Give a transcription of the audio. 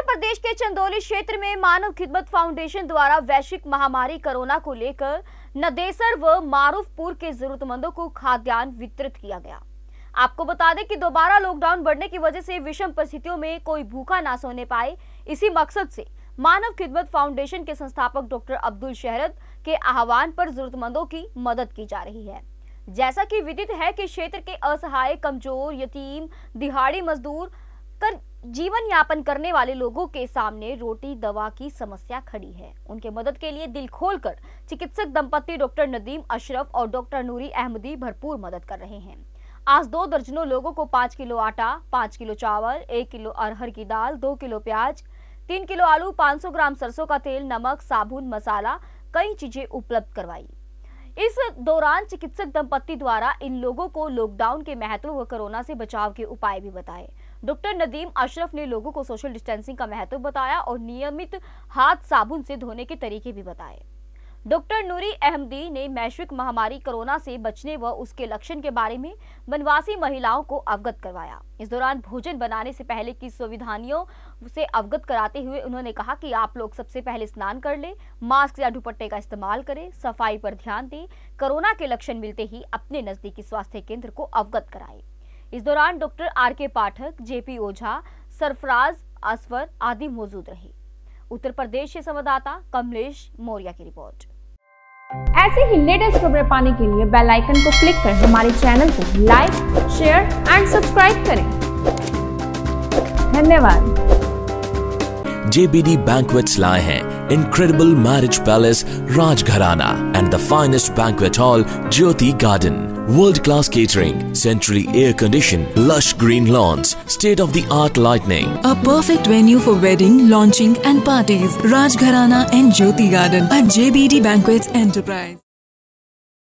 प्रदेश के चंदौली क्षेत्र में मानव खिदमत फाउंडेशन द्वारा वैश्विक महामारी कोरोना को लेकर नदेसर व मारूफपुर के जरूरतमंदों को खाद्यान्न वितरित किया गया। आपको बता दें कि दोबारा लॉकडाउन बढ़ने की वजह से विषम परिस्थितियों में कोई भूखा ना सोने पाए, इसी मकसद से मानव खिदमत फाउंडेशन के संस्थापक डॉक्टर अब्दुल शहरत के आह्वान पर जरूरतमंदों की मदद की जा रही है। जैसा कि विदित है कि क्षेत्र के असहाय, कमजोर, यतीम, दिहाड़ी मजदूर कर जीवन यापन करने वाले लोगों के सामने रोटी दवा की समस्या खड़ी है। उनके मदद के लिए दिल खोलकर चिकित्सक दंपति डॉक्टर नदीम अशरफ और डॉक्टर नूरी अहमदी भरपूर मदद कर रहे हैं। आज 2 दर्जनों लोगों को 5 किलो आटा, 5 किलो चावल, 1 किलो अरहर की दाल, 2 किलो प्याज, 3 किलो आलू, 500 ग्राम सरसों का तेल, नमक, साबुन, मसाला, कई चीजें उपलब्ध करवाई। इस दौरान चिकित्सक दंपति द्वारा इन लोगों को लॉकडाउन के महत्व व कोरोना से बचाव के उपाय भी बताए। डॉक्टर नदीम अशरफ ने लोगों को सोशल डिस्टेंसिंग का महत्व बताया और नियमित हाथ साबुन से धोने के तरीके भी बताए। डॉक्टर नूरी अहमदी ने वैश्विक महामारी कोरोना से बचने व उसके लक्षण के बारे में वनवासी महिलाओं को अवगत करवाया। इस दौरान भोजन बनाने से पहले की सुविधाओं से अवगत कराते हुए उन्होंने कहा कि आप लोग सबसे पहले स्नान कर लें, मास्क या दुपट्टे का इस्तेमाल करें, सफाई पर ध्यान दें, कोरोना के लक्षण मिलते ही अपने नजदीकी स्वास्थ्य केंद्र को अवगत कराएं। इस दौरान doctor R K. Pathak, J P. Ojha, Sarfaraz Aswar आदि मौजूद रहे। उत्तर प्रदेश से संवाददाता कमलेश मौर्य की रिपोर्ट। ऐसे ही लेटेस्ट खबरें पाने के लिए बेल आइकन को क्लिक कर हमारे चैनल को लाइक, शेयर एंड सब्सक्राइब करें। धन्यवाद। JBD Banquets लाए हैं incredible marriage palace Rajgharana and the finest banquet hall Jyoti Garden. World-class catering, centrally air-conditioned, lush green lawns, state-of-the-art lighting. A perfect venue for wedding, launching and parties. Rajgharana and Jyoti Garden at JBD Banquets Enterprise.